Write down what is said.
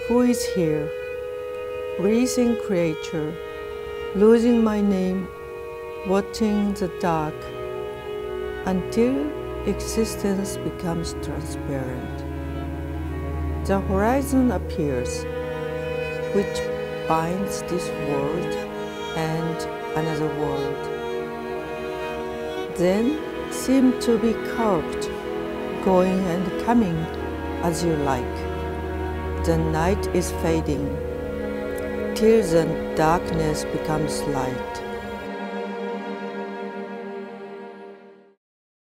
Who is here? Breathing creature, losing my name, watching the dark, until existence becomes transparent. The horizon appears, which binds this world and another world. Then seem to be curved, going and coming as you like. The night is fading, till the darkness becomes light.